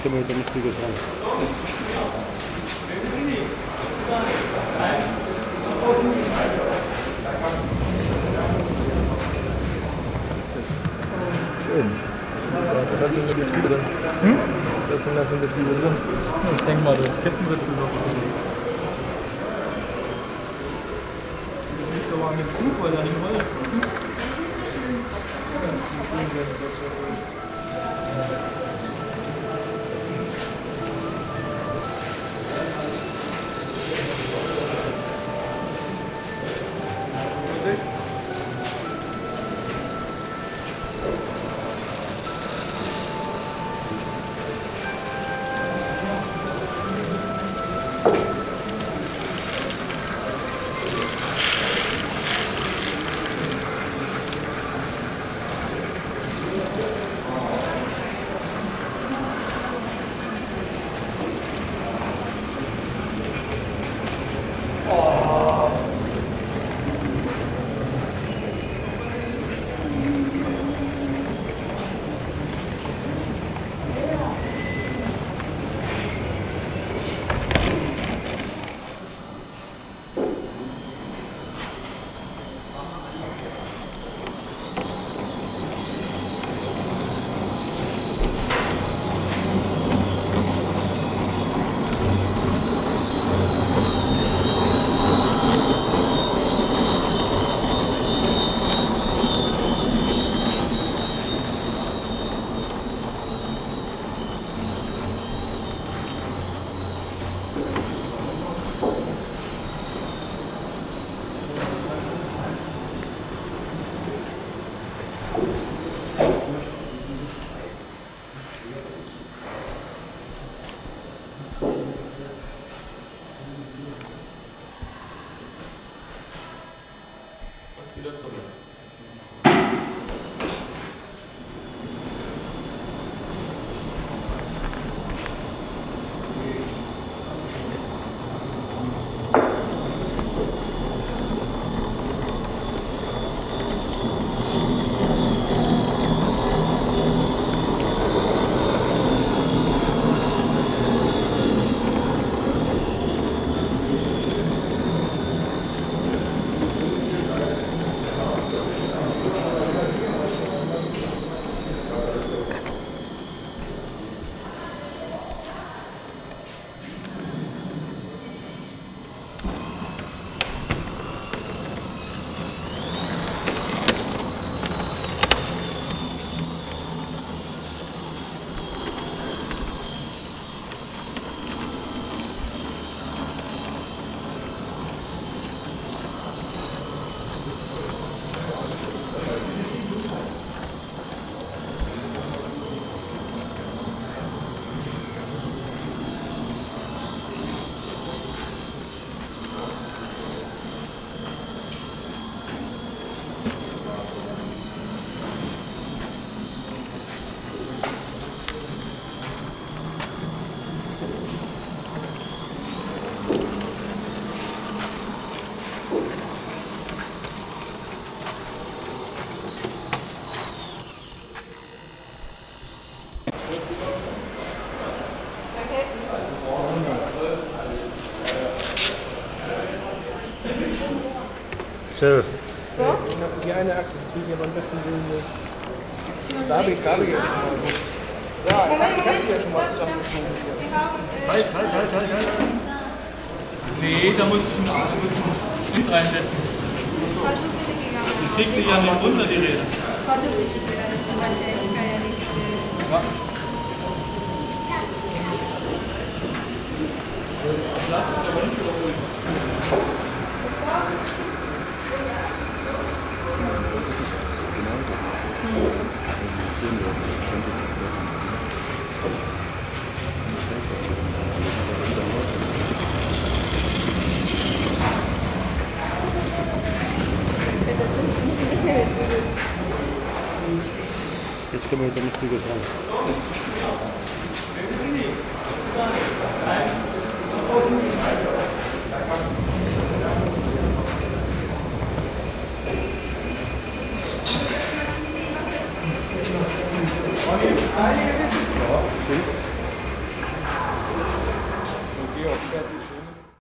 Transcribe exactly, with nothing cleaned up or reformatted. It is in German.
können wir damit wieder dran. Schön. Da sind wir Getriebe drin. Hm? Da sind da schon Getriebe drin. Ich denke mal, das Kettenritzel noch. Das liegt aber an dem Zug, weil er nicht rollt. So. So? Die eine Achse kriegen aber am besten den. Da habe ich, da habe ich ja schon mal. Ja, ich habe sie ja schon mal zusammengezogen. Halt, halt, halt, halt, halt. Nee, da muss ich einen Schnitt reinsetzen. Die kriegt die ja nicht runter, die Räder. Ja. Jetzt können wir damit wieder dran. Ja, stimmt. Jo, fertig.